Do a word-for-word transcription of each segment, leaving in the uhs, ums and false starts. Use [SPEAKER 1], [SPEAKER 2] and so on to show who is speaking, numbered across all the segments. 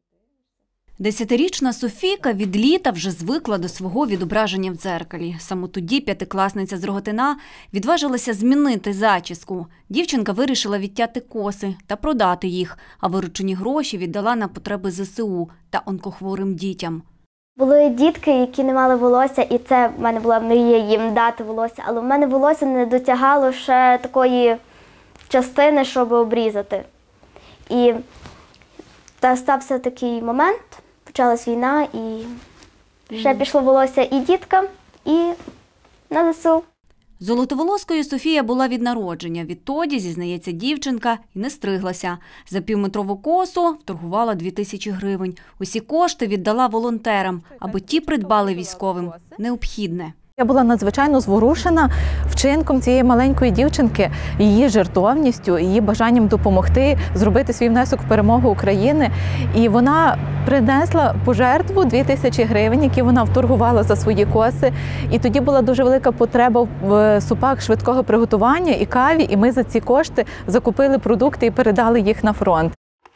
[SPEAKER 1] Десятирічна Софійка від літа вже звикла до свого відображення в дзеркалі. Саме тоді п'ятикласниця з Роготина відважилася змінити зачіску. Дівчинка вирішила відтяти коси та продати їх, а виручені гроші віддала на потреби зе се у та онкохворим дітям.
[SPEAKER 2] Були дітки, які не мали волосся, і це в мене була мрія їм дати волосся. Але в мене волосся не дотягало ще такої частини, щоб обрізати. І та стався такий момент, почалась війна, і ще пішло волосся і діткам, і на зе се у.
[SPEAKER 1] Золотоволоскою Софія була від народження. Відтоді, зізнається дівчинка, і не стриглася. За півметрову косу вторгувала дві тисячі гривень. Усі кошти віддала волонтерам, аби ті придбали військовим необхідне.
[SPEAKER 3] Я була надзвичайно зворушена вчинком цієї маленької дівчинки, її жертовністю, її бажанням допомогти, зробити свій внесок в перемогу України. І вона принесла пожертву дві тисячі гривень, які вона вторгувала за свої коси. І тоді була дуже велика потреба в супах швидкого приготування і каві, і ми за ці кошти закупили продукти і передали їх на фронт.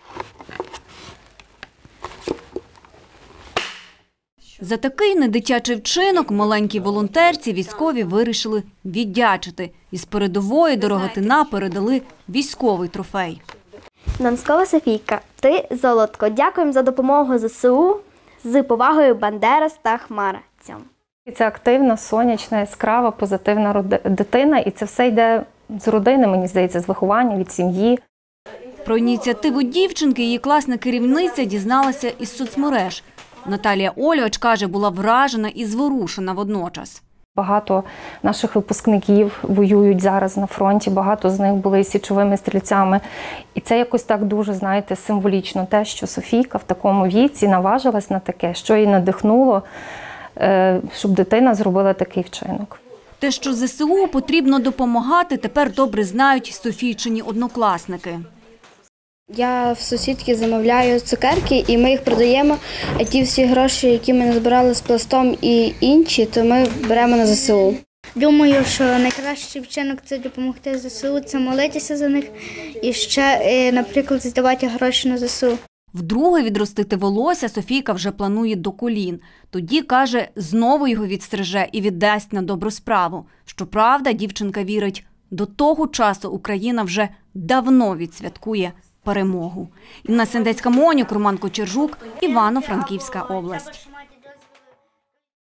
[SPEAKER 1] За такий недитячий вчинок маленькій волонтерці військові вирішили віддячити. Із передової до Роготина передали військовий трофей.
[SPEAKER 2] Нонскова Софійка, ти золотко. Дякуємо за допомогу зе се у. З повагою, Бандерас та Хмара. Цьом.
[SPEAKER 4] Це активна, сонячна, яскрава, позитивна дитина. І це все йде з родини, мені здається, з виховання, від сім'ї.
[SPEAKER 1] Про ініціативу дівчинки її класна керівниця дізналася із соцмереж. Наталія Ольвач каже, була вражена і зворушена водночас.
[SPEAKER 4] Багато наших випускників воюють зараз на фронті, багато з них були січовими стрільцями. І це якось так дуже, знаєте, символічно те, що Софійка в такому віці наважилась на таке, що її надихнуло, щоб дитина зробила такий вчинок.
[SPEAKER 1] Те, що зе се у потрібно допомагати, тепер добре знають Софійчині однокласники.
[SPEAKER 5] Я в сусідки замовляю цукерки, і ми їх продаємо, а ті всі гроші, які ми назбирали з пластом і інші, то ми беремо на зе се у.
[SPEAKER 6] Думаю, що найкращий вчинок – це допомогти зе се у, це молитися за них і ще, наприклад, здавати гроші на зе се у.
[SPEAKER 1] Вдруге відростити волосся Софійка вже планує до колін. Тоді, каже, знову його відстриже і віддасть на добру справу. Щоправда, дівчинка вірить, до того часу Україна вже давно відсвяткує перемогу. Інна Сендецька-Монюк, Роман Кочержук, Івано-Франківська область.